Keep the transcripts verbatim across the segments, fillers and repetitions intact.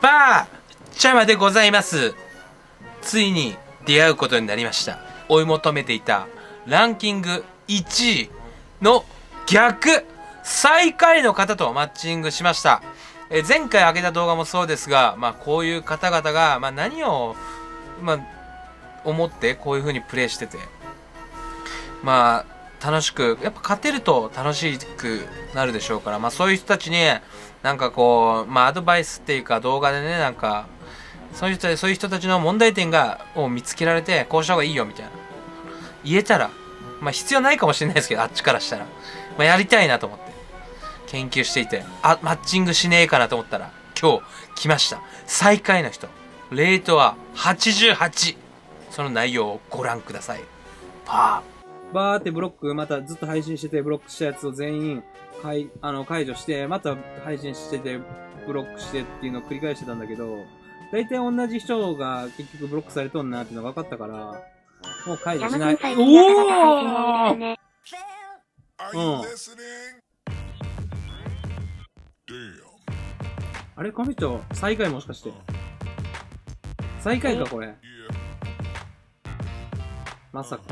バーチャマでございます。ついに出会うことになりました。追い求めていたランキングいちいの逆最下位の方とマッチングしました。え前回上げた動画もそうですが、まあこういう方々が、まあ何を、まあ、思ってこういう風にプレイしてて、まあ楽しく、やっぱ勝てると楽しくなるでしょうから、まあそういう人たちに、なんかこう、まあアドバイスっていうか動画でね、なんか、そういう人、そういう人たちの問題点が、を見つけられて、こうした方がいいよみたいな。言えたら、まあ必要ないかもしれないですけど、あっちからしたら。まあやりたいなと思って。研究していて、あ、マッチングしねえかなと思ったら、今日来ました。最下位の人。レートははちじゅうはち。その内容をご覧ください。パー。バーってブロック、またずっと配信してて、ブロックしたやつを全員、はい、あの、解除して、また配信してて、ブロックしてっていうのを繰り返してたんだけど、大体同じ人が結局ブロックされとんなっていうのが分かったから、もう解除しない。おーうん。あれ神人、最下位もしかして。最下位かこれ。まさか。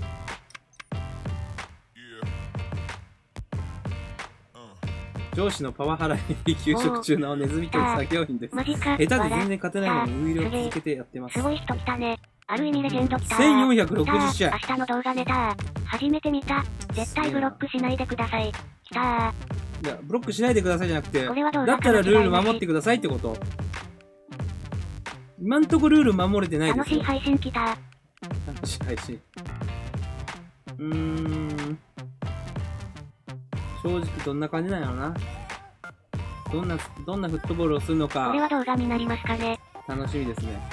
上司のパワハラに休職中のネズミと作業員です。下手で全然勝てないのにウイルを続けてやってます。 すごい人来たね。ある意味レジェンド来た。 せんよんひゃくろくじゅっ試合。 明日の動画ネタ初めて見た。絶対ブロックしないでください。来たー。 いや、ブロックしないでくださいじゃなくて、だこれはどうったらルール守ってくださいってこと。今んとこルール守れてないです。 楽しい配信来た。 楽しい配信。うーん。正直どんな感じなんやろな。どんな、どんなフットボールをするのか。 これは動画になりますかね。 楽しみですね。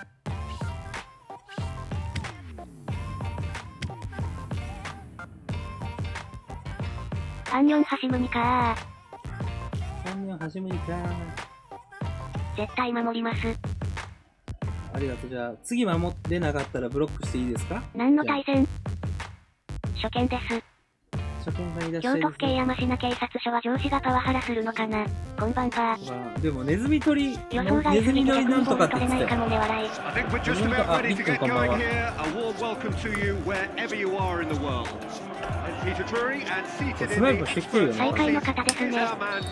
アンニョンハシムニかー。アンニョンハシムニかー。 絶対守ります。 ありがとう。じゃあ、次守ってなかったらブロックしていいですか？ 何の対戦？初見です。 初見がいらっしゃいます、ね。 京都府警山科警察署は上司がパワハラするのかな。こんばんは。 でもネズミ取り、 予想外すぎて逆に取れないかもね笑い。 あ、リックンこんばんは。スナイプしてきてるよね。 最下位の方ですね。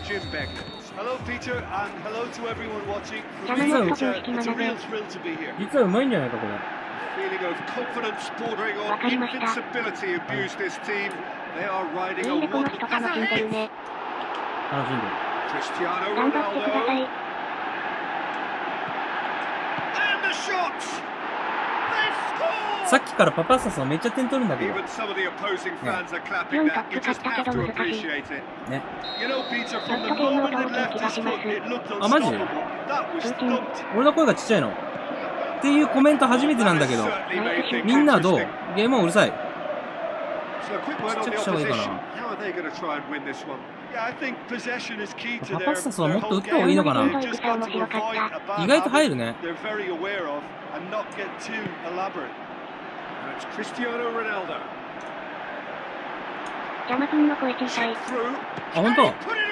山本常識学べ。 実はうまいんじゃないかこれ。 わかりました。いいねこの人楽しんでるね。 楽しんでる。 頑張ってください。 さっきからパパサスはめっちゃ点取るんだけど。ね、 よんトップ勝ったけど難しい。 ね。 ちょっとゲームを通る気がします。 あ、マジ？俺の声がちっちゃいの？っていうコメント初めてなんだけど。みんなはどう？ゲームはうるさい？ちっちゃくした方がいいかな。パパサスはもっと打った方がいいのかな？意外と入るね。 ジャマ君の声小さい。 あ、ほんと？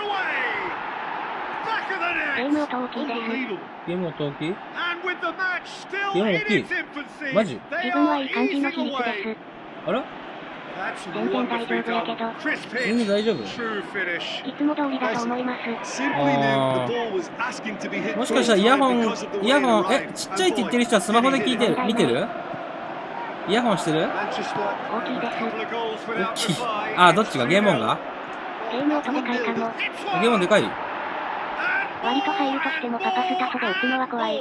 ゲーム音大きいです。 ゲーム音大きい？ゲーム大きい？マジ？ 自分はいい感じの比率です。 あら？ 全然大丈夫やけど。 全然大丈夫？ いつも通りだと思います。 あー。もしかしたらイヤホン、イヤホン、え、ちっちゃいって言ってる人はスマホで聞いてる、見てる？イヤホンしてる？ 大きいです。 大きい。あー、どっちが？ゲーム音が？ ゲーム音でかいかも。 ゲーム音でかい？ 割と入るとしてもパパスタソで打つのは怖い。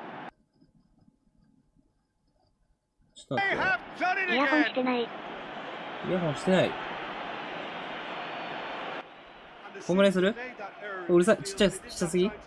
ちょっと待って。 イヤホンしてない。 イヤホンしてない。こんぐらいする？うるさい。ちっちゃい、ちっちゃすぎ？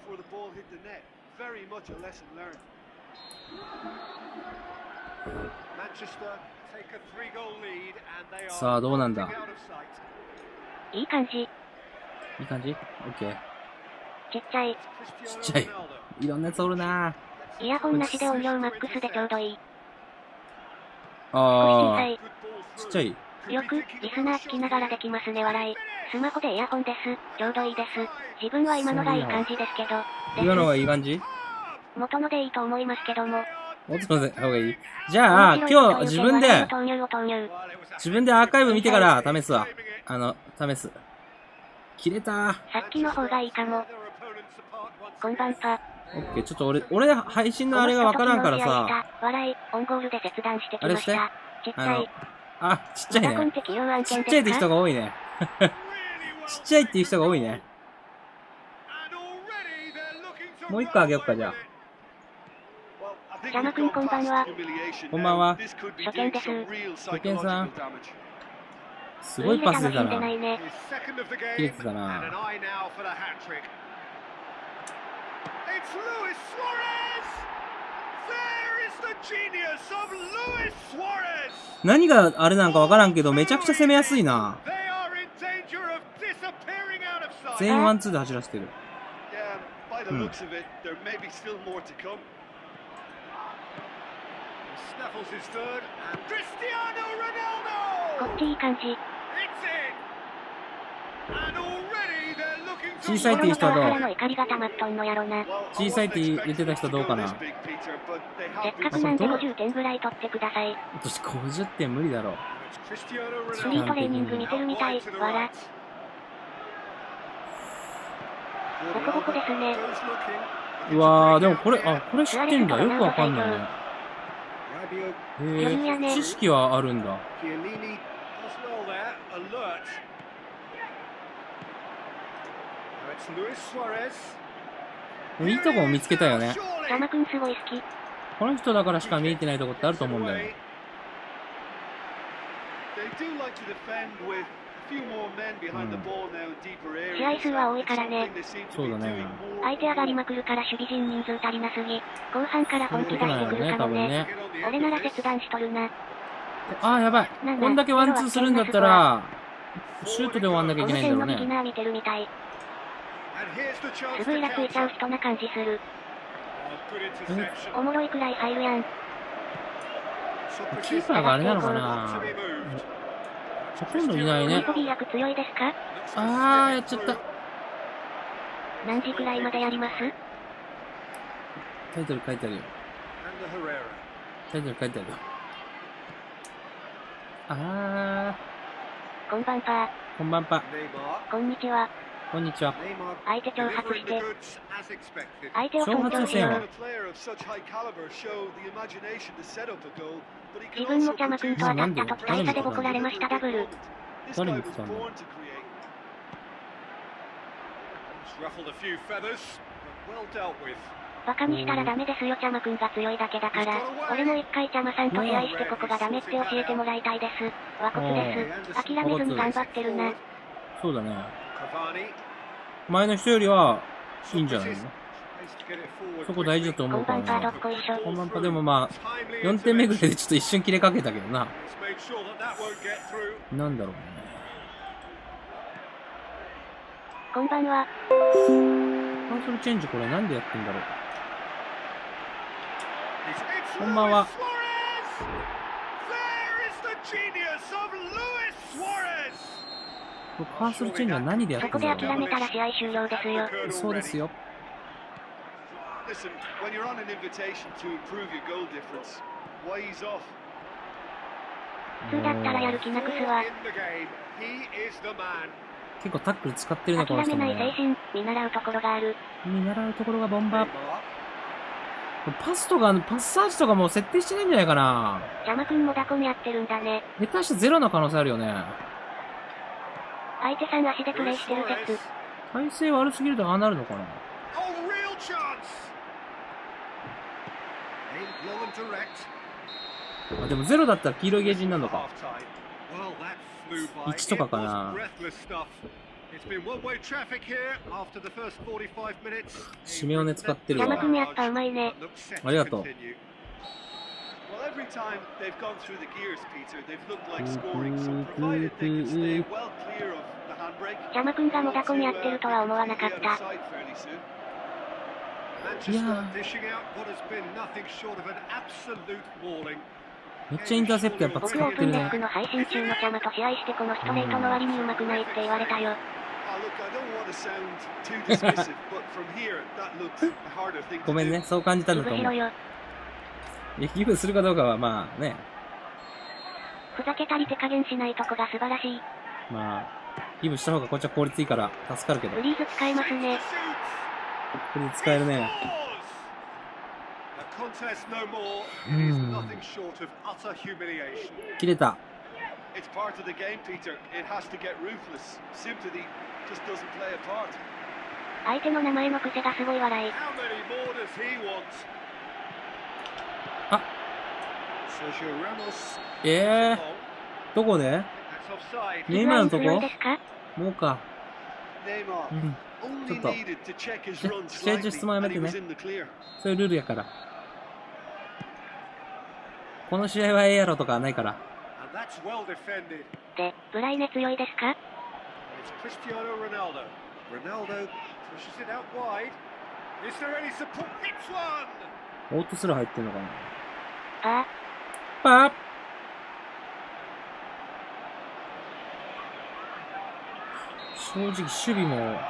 さあ、どうなんだ？ いい感じ。いい感じ？オッケー。 ちっちゃい。 ちっちゃい。いろんなやつおるなぁ。イヤホンなしで音量マックスでちょうどいい。 あー。ちっちゃい。 よく、リスナー聞きながらできますね笑い。スマホでイヤホンです。ちょうどいいです。自分は今のがいい感じですけど。 今のがいい感じ？ 元のでいいと思いますけども。 元ので方がいい。じゃあ、今日自分で、自分でアーカイブ見てから試すわ。あの、試す。切れたー。 さっきの方がいいかも。こんばんぱ。 オッケー、ちょっと俺、俺配信のあれがわからんからさ。 笑い、オンゴールで切断してきました。ちっちゃい。 あ、ちっちゃいね。ちっちゃいって人が多いね。ちっちゃいっていう人が多いね。もう一個あげよっか、じゃあ。 ジャマくんこんばんは。 こんばんは。 初見です。 初見さん。すごいパス出たな。 ね、 切れてたな。何があれなんかわからんけど、めちゃくちゃ攻めやすいな。全員ワンツーで走らせてる。うん、 こっちいい感じ。 小さいっていう人はどう？小さいって言ってた人どうかな？ せっかくなんでごじゅってんぐらい取ってください。 私ごじゅってん無理だろう。 フリートレーニング見てるみたい。わら。ボコボコですね。 うわー、でもこれ、あ、これ知ってんだ。よくわかんないね。へえ、知識はあるんだ。いいとこも見つけたよね。 ジャマくんすごい好き。 この人だからしか見えてないとこってあると思うんだよ。うん、 試合数は多いからね。 そうだね。 相手上がりまくるから守備陣人数足りなすぎ。後半から本気出してくるかもね。ね俺なら切断しとるな。 あーやばい。こんだけワンツーするんだったら、シュートで終わんなきゃいけないんだろうね。 ビギナー見てるみたい。すぐイラついちゃう人な感じする。おもろいくらい入るやん。 キーパーがあれなのかな。ほとんどいないね。 コビー役強いですか？ あー、やっちゃった。 何時くらいまでやります？ タイトル書いてあるよ。タイトル書いてあるよ。あー。こんばんぱ。 こんばんぱ。 こんにちは。 こんにちは。 相手挑発して。相手を尊重しよう。自分もジャマくんと当たったと伝えたでボコられましたダブル。 誰に来たの？ バカにしたらダメですよ。ジャマくんが強いだけだから。俺も一回ジャマさんと試合してここがダメって教えてもらいたいです。和骨です。諦めずに頑張ってるな。 そうだね。前の人よりはいいんじゃないの？そこ大事だと思うからな。こんばんぱ。でもまあ、よんてんめぐらいでちょっと一瞬切れかけたけどな。なんだろうね。 こんばんは。 カーソルチェンジこれなんでやってんだろう。こんばんは。カーソルチェンジは何でやってんだろう。 そこで諦めたら試合終了ですよ。 そうですよ。 普通だったらやる気なくすわ。 結構タックル使ってるね、この人もね。 諦めない精神、見習うところがある。 見習うところがボンバー。パスとか、パスサージとかもう設定してないんじゃないかな。 ジャマくんもダコンやってるんだね。 下手してゼロの可能性あるよね。 相手さん足でプレイしてる説。 体勢悪すぎるとああなるのかな。あ、でもゼロだったら黄色いゲージになるのか。いちとかかな。シメオネ使ってるわ。 ジャマくんやっぱうまいね。 ありがとう。 ジャマくんがモダコンやってるとは思わなかった。 いやめっちゃインターセプトやっぱ僕使ってるねオープンデス。クの配信中のチャマと試合してこのストレートの割に上手くないって言われたよ。 ごめんね、そう感じたんだと思う。 ギブしろよ。 いやギブするかどうかはまあね、 ふざけたり手加減しないとこが素晴らしい。 まあ、ギブした方がこっちは効率いいから助かるけど。 フリーズ使えますね。 これで使えるね。うん。切れた。 相手の名前の癖がすごい笑い。 あええー、どこでネイマールのとこもうか。うん。ちょっと、試合中質問やめてね。そういうルールやから。この試合はええやろとかはないから。 で、ブライネ強いですか？ オートスルー入ってんのかな。 パー。 パー。正直守備も。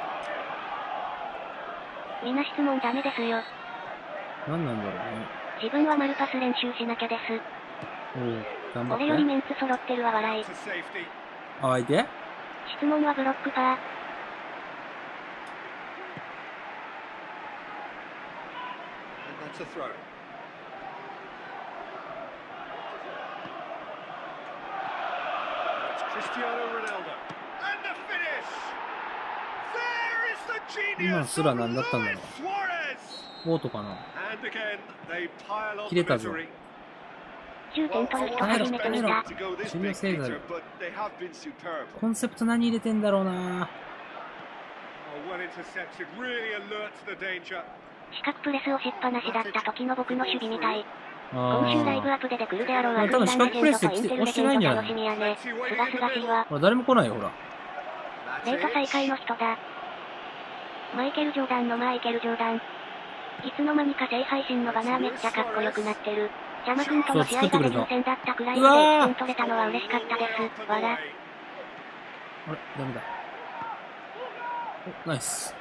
みんな質問ダメですよ。 何なんだろうね。 自分は丸パス練習しなきゃです。 おう、頑張って。 俺よりメンツ揃ってるわ笑い。 あ、相手？ 質問はブロックパー。 今すら何だったんだろう。オートかな。切れたぞ。 じゅってん取る人初めて見た。 守備セーブ。コンセプト何入れてんだろうな。 四角プレスをしっぱなしだった時の僕の守備みたい。今週ライブアップでで来るであろうアフリカンレジェンドとインテルレジェンド楽しみやね。すがすがしいわ。 ほら誰も来ないよほら。 レート再開の人だ。マイケル・ジョーダンのマイケル・ジョーダン。いつの間にか正配信のバナーめっちゃかっこよくなってる。ジャマ君との試合がデビュー戦だったくらいでいってん取れたのは嬉しかったです。わら。 あれダメだ。お、ナイス。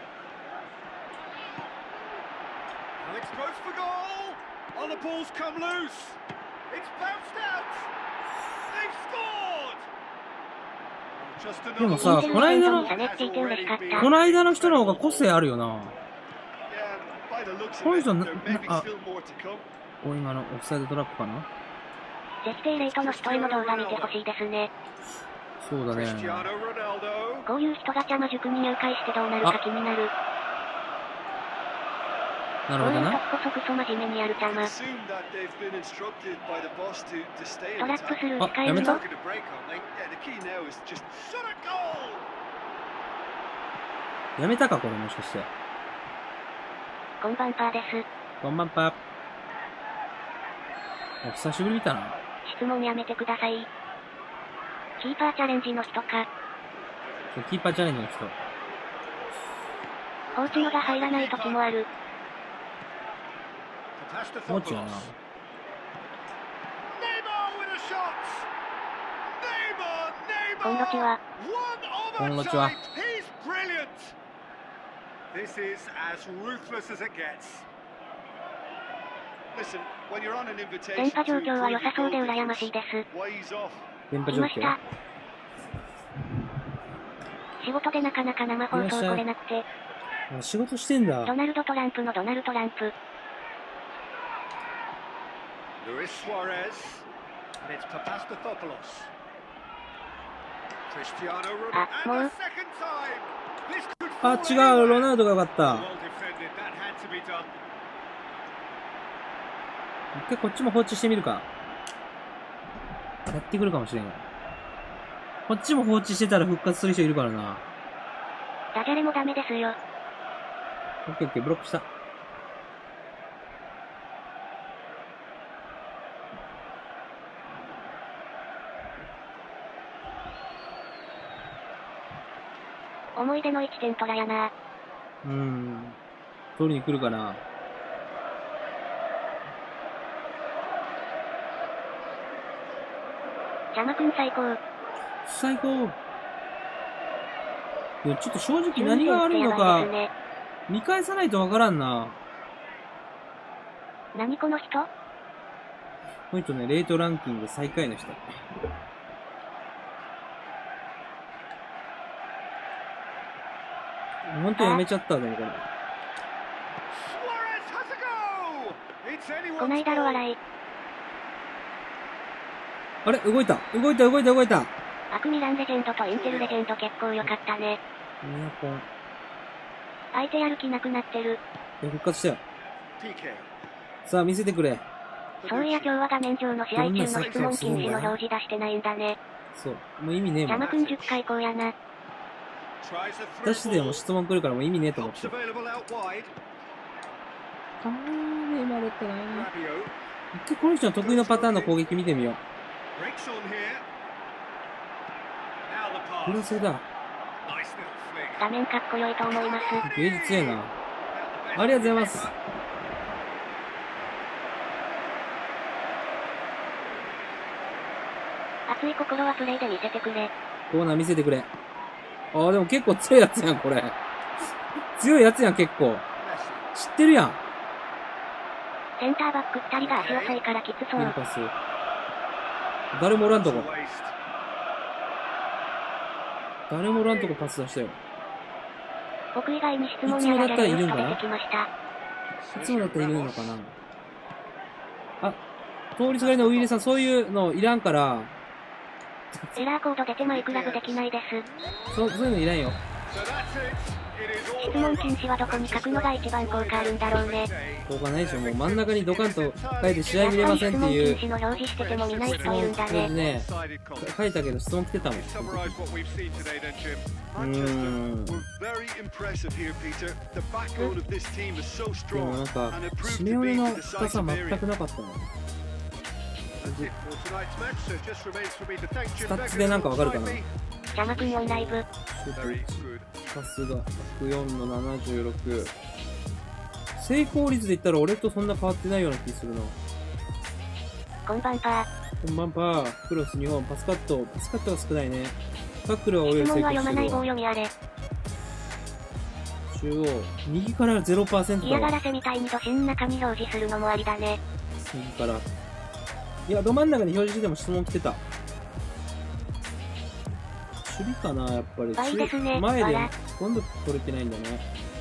でもさ、この間の、この間の人の方が個性あるよな。この人な、な、あ、お、今のオフサイドトラップかな。 ぜひ低レートの人への動画見てほしいですね。 そうだね。 こういう人がジャマ塾に入会してどうなるか気になる。 なるほどな。 こそこそ真面目にやるジャマ。トラップするあ、やめた？やめたかこれもしかして。 こんばんぱーです。 こんばんぱ。お久しぶり見たな。 質問やめてください。キーパーチャレンジの人か。 キーパーチャレンジの人。 放置のが入らない時もある。 もうちやな。 こんにちは。 こんにちは。 電波状況は良さそうで羨ましいです。 電波状況。 仕事でなかなか生放送来れなくて。 仕事してんだ。 ドナルド・トランプのドナルド・トランプ。あ、もう。 あ、違う、ロナウドが良かった。一回こっちも放置してみるか。やってくるかもしれん。こっちも放置してたら復活する人いるからな。 ダジャレもダメですよ。 オッケーオッケー、ブロックした。 思い出のいちてんトラやな。 うーん。取りに来るかな。 邪魔くん最高。 最高。いや、ちょっと正直何が悪いのか、見返さないとわからんな。 何この人？ この人ね、レートランキング最下位の人。ほんとやめちゃったね、これ。 こないだろ、笑い。 あれ動いた動いた動いた動いた。 アクミランレジェンドとインテルレジェンド結構良かったね。 ニアコン。 相手やる気なくなってる。 復活したよ。さあ、見せてくれ。 そういや今日は画面上の試合中の質問禁止の表示出してないんだね。 そう。もう意味ねえもん。 邪魔くんじゅっかいこうやな。 私でも質問来るからもう意味ねえと思って。あー、今だったな。一回この人の得意のパターンの攻撃見てみよう。プロセだ。 画面かっこよいと思います。 芸術強いな。ありがとうございます。 熱い心はプレイで見せてくれ。 コーナー見せてくれ。ああ、でも結構強いやつやん、これ。強いやつやん、結構。知ってるやん。 センターバックふたりが足遅いからきつそう。 パス。誰もおらんとこ。誰もおらんとこパス出したよ。 僕以外に質問やられる人出てきました。 いつもだったらいるのかな。あ、通りすがりのウイレさん、そういうのいらんから。 エラーコード出てマイクラブできないです。 そ、そういうのいらんよ。 質問禁止はどこに書くのが一番効果あるんだろうね。 効果ないでしょ。もう真ん中にドカンと書いて試合見れませんっていう。 質問禁止の表示してても見ない人いるんだね。 ね書いたけど質問来てたもん。うーん。でもなんか、シメオレの深さ全くなかったの。スタッツでなんかわかるかな。 邪魔くんオンライブ。 パスがひゃくよんのななじゅうろく。成功率で言ったら俺とそんな変わってないような気するな。 こんばんぱー。こんばんぱー。クロスにほん、パスカット。パスカットが少ないね。タックルは俺より成功してるわ。質問は読まない棒読みあれ。 中央。右から ゼロパーセント だわ。 嫌がらせみたいにドシン中に表示するのもありだね。 右から。いや、ど真ん中に表示しても質問来てた。守備かな、やっぱり。 倍ですね。 前で、今度取れてないんだね。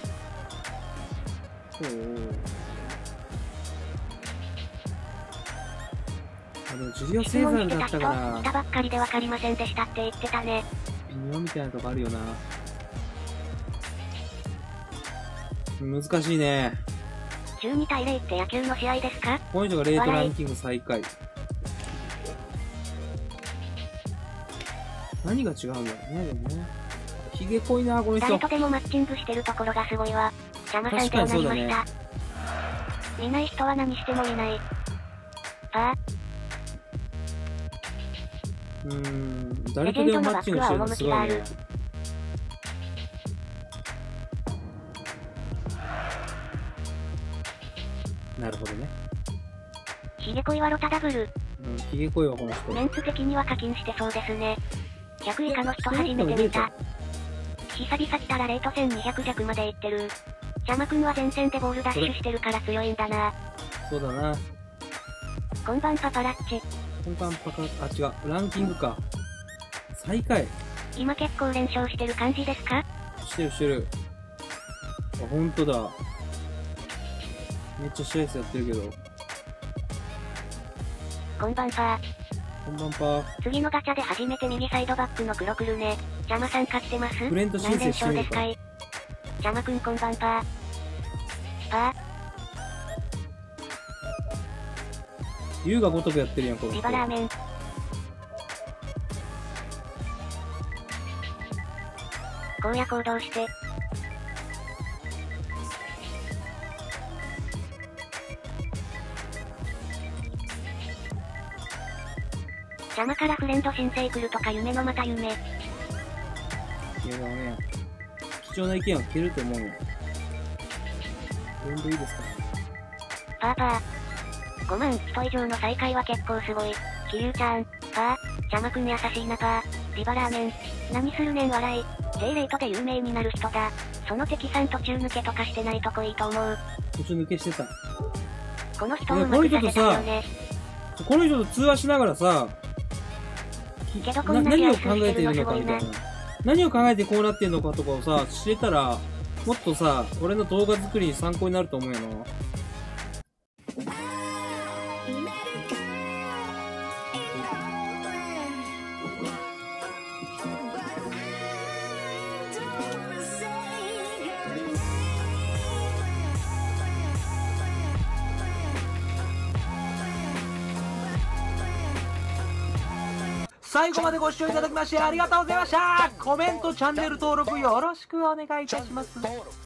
そう。あ、でも、ジュリオ・セーザールだったから。 来たばっかりで分かりませんでしたって言ってたね。 微妙みたいなとこあるよな。難しいね。 じゅうにたいゼロって野球の試合ですか？ この人がレートランキング最下位。何が違うんだろうね、でもね。ひげ濃いな、この人。 誰とでもマッチングしてるところがすごいわ。邪魔さんとなりました。見ない人は何してもいない。パー。うーん、誰とでもマッチングしてるのすごいね。なるほどね。 ひげ濃いはロタダブル。 うん、ひげ濃いわ、この人。 メンツ的には課金してそうですね。ひゃく以下の人初めて見た。久々来たらレートせんにひゃく弱までいってる。邪魔くんは前線でボールダッシュしてるから強いんだな。 そうだな。 こんばんパパラッチ。 こんばんパカ、あ、違う。ランキングか。最下位。 今結構連勝してる感じですか？ してるしてる。あ、ほんとだ。めっちゃ試合数やってるけど。 こんばんぱこんばんぱ次のガチャで初めて右サイドバックの黒来るね。邪魔さん勝ってます？ フレンド申請してみるか。 何連勝ですかい？邪魔くんこんばんぱパー。 優が如くやってるやん、これ。 ビバラーメン。荒野行動して。邪魔からフレンド申請来るとか夢のまた夢。いやだね。貴重な意見は聞けると思うよ。フレンドいいですか？ パーパー。ごまん人以上の再開は結構すごい。キリュウちゃん、パー。 シャマくん優しいなパー。リバラーメン。何するねん笑い。J レートで有名になる人だ。その敵さん途中抜けとかしてないとこいいと思う。 途中抜けしてた。 この人をうまくさせたよね。 この人と通話しながらさ、 けどこんな何を考えてるのかみたいな。何を考えてこうなってんのかとかをさ、知れたら、もっとさ、俺の動画作りに参考になると思うよな。 最後までご視聴いただきましてありがとうございました。コメント、チャンネル登録よろしくお願いいたします。